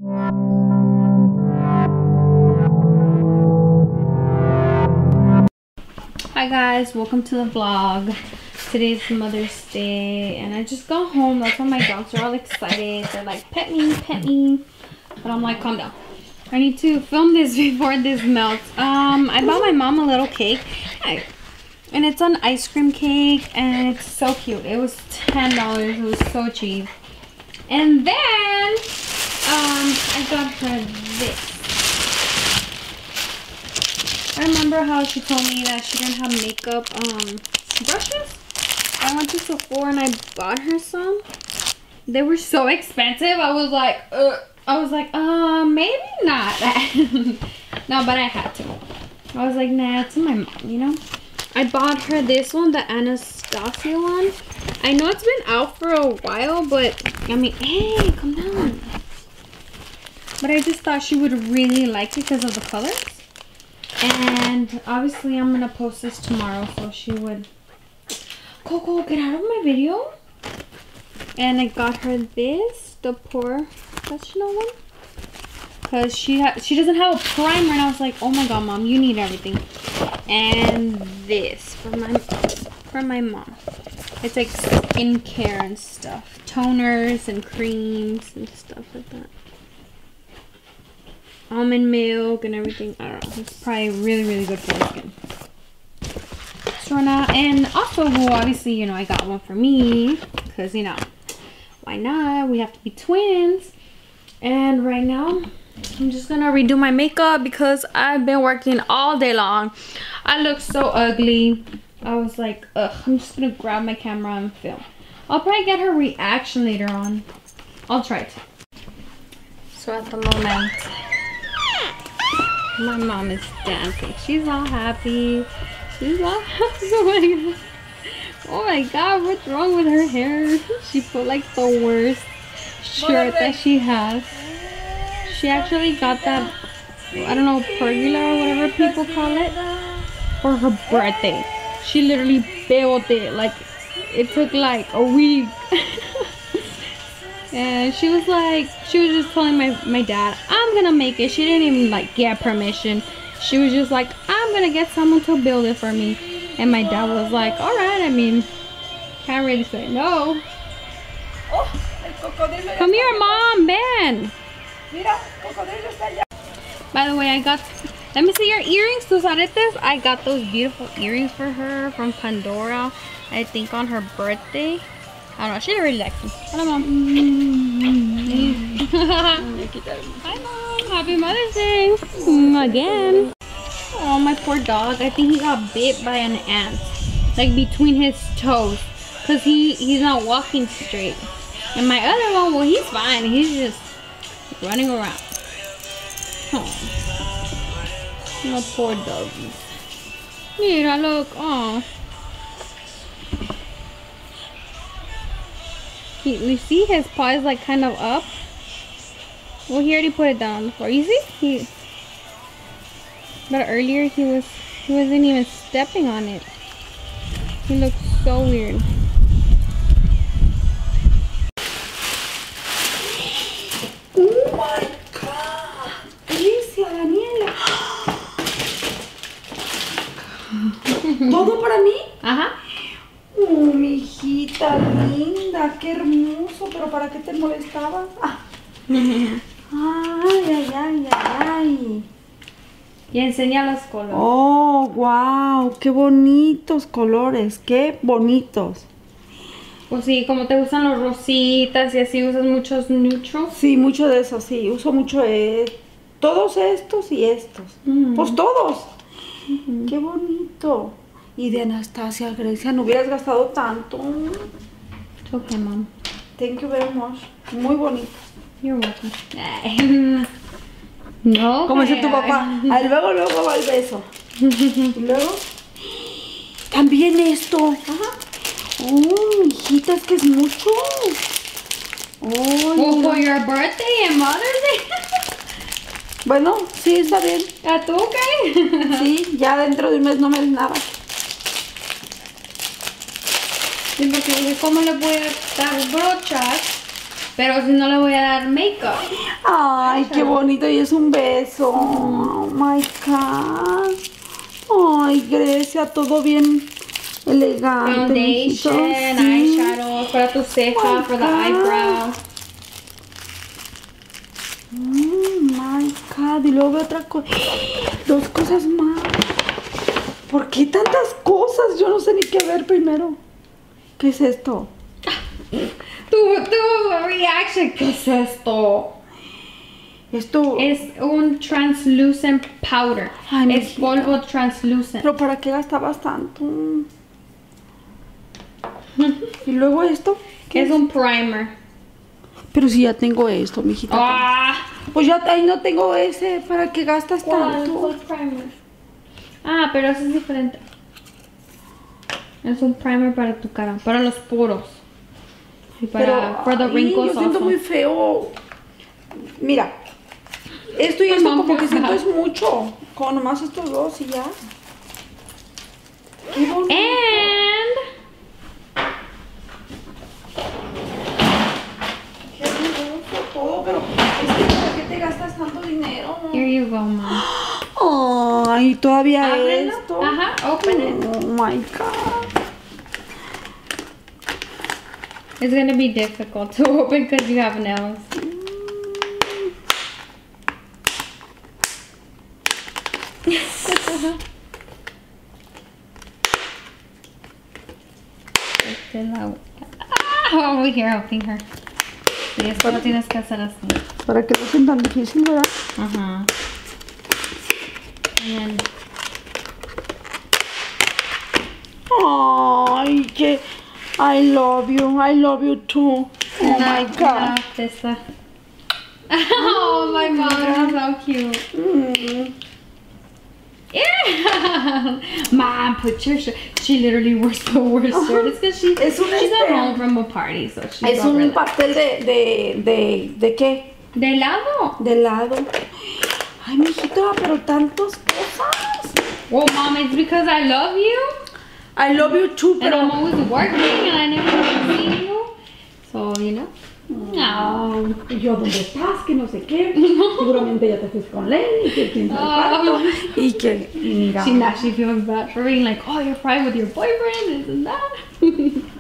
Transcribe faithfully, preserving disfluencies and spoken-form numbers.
Hi guys, welcome to the vlog. Today's Mother's Day and I just got home. That's why my dogs are all excited. They're like, pet me, pet me. But I'm like, calm down. I need to film this before this melts. Um, I bought my mom a little cake. And it's an ice cream cake and it's so cute. It was ten dollars. It was so cheap. And then um, I got her this. I remember how she told me that she didn't have makeup um, brushes. I went to Sephora and I bought her some. They were so expensive. I was like, uh, I was like, uh, maybe not. No, but I had to. I was like, nah, it's my mom, you know. I bought her this one, the Anastasia one. I know it's been out for a while, but I mean, hey, come down. But I just thought she would really like it because of the colors. And obviously I'm gonna post this tomorrow, so she would. Coco, get out of my video. And I got her this, the professional one, because she ha she doesn't have a primer, and I was like, oh my god, mom, you need everything. And this for my for my mom. It's like skincare and stuff, toners and creams and stuff like that. Almond milk and everything. I don't know. It's probably really, really good for our skin. So now, and also, well, obviously, you know, I got one for me because, you know, why not? We have to be twins. And right now, I'm just gonna redo my makeup because I've been working all day long. I look so ugly. I was like, ugh, I'm just gonna grab my camera and film. I'll probably get her reaction later on. I'll try to. So at the moment, my mom is dancing. She's all happy. She's all happy. Oh my god. Oh my god, what's wrong with her hair? She put like the worst shirt that she has. She actually got that, I don't know, pergola or whatever people call it, for her birthday. She literally built it. Like, it took like a week. And she was like, she was just telling my, my dad, I'm gonna make it. She didn't even like get permission. She was just like, I'm gonna get someone to build it for me. And my dad was like, all right, I mean, can't really say no. Come here, mom, Ben. By the way, I got, let me see your earrings, tus aretes. I got those beautiful earrings for her from Pandora, I think on her birthday. I don't know, she really likes them. Hello, mom. Hi, mom. Happy Mother's Day. Mm, again. Oh, my poor dog. I think he got bit by an ant. Like between his toes. Because he, he's not walking straight. And my other one, well, he's fine. He's just running around. Oh. My poor doggy. Mira, look. Oh. He, you see his paw is like kind of up. Well, he already put it down before. You see? He, but earlier he was he wasn't even stepping on it. He looks so weird. Oh my god! Alicia, Daniela. ¿Todo para mí? Ajá. Oh, mi hijita linda, qué hermoso, pero ¿para qué te molestabas? Ah. Ay, ay, ay, ay, ay. Y enseña los colores. Oh, wow, qué bonitos colores, qué bonitos. Pues sí, como te gustan los rositas y así usas muchos neutrals. Sí, mucho de eso, sí, uso mucho eh, todos estos y estos. Mm. Pues todos. Mm-hmm. Qué bonito. Y de Anastasia, Grecia, no hubieras gastado tanto. It's okay, mom. Thank you very much. Muy bonito. You're welcome. No. Como dice tu papá, ahí luego, luego va el beso. Y luego, también esto. Ajá. Oh, hijita, es que es mucho. Oh, well, for your birthday and Mother's Day. Bueno, sí, está bien. ¿A tú qué? Sí, ya dentro de un mes no me des nada. Sí, porque dije, ¿cómo le voy a dar brochas Pero si no le voy a dar makeup. Ay, qué bonito. Y es un beso. Oh my God. Ay, Grecia, todo bien elegante. mijito. Foundation, Sí. eyeshadow, para tu ceja, Oh, for the God. eyebrow. Oh my God. Y luego veo otra cosa. Dos cosas más. ¿Por qué tantas cosas? Yo no sé ni qué ver primero. ¿Qué es esto? Tu, tu reaction, ¿qué es esto? Esto. Es un translucent powder. Ay, es mijita. polvo translucent. ¿Pero para qué gastabas tanto? Y luego esto. ¿Qué Es un primer. Pero si ya tengo esto, mijita. Ah, Pues ya ahí no tengo ese. ¿Para qué gastas ¿cuál? tanto? ¿Cuál primer? Ah, pero ese es diferente. Es un primer para tu cara, para los poros. Y para Pero for the ay, wrinkles yo siento also. muy feo. Mira, esto y Pues esto no, como que pues, siento ajá. es mucho. Con nomás estos dos y ya. Qué bonito. And Qué hermoso todo, pero es que ¿para qué te gastas tanto dinero? here you go, mom. Ay, todavía Ábrelo. esto. Ajá, open it. Oh my God. It's gonna be difficult to open because you have nails. Este lado. Ah, over here helping her. Sí, esto lo tienes que hacer así. Para que no sea tan difícil, ¿verdad? Ajá. And then Ay, que I love you, I love you too. Oh my God. This, uh, oh, my mom, that's so cute. Mm. Yeah. Mom, put your shirt. She literally wears the worst shirt. It's because she, Es un she's at este- home from a party, so she's Es over un that. pastel de, de, de, ¿de qué? ¿De helado? De helado. Ay, mijito, pero tantas cosas. Well, Mom, it's because I love you. I love you too, And I'm pero... always working and I never see you. So, you know. No. Y yo, ¿dónde estás? Que no sé qué. Seguramente ya te fuiste con Lenny, que quién sabe cuánto. Y que, y mira. She now she feels bad for being like, oh, you're probably with your boyfriend, this and that.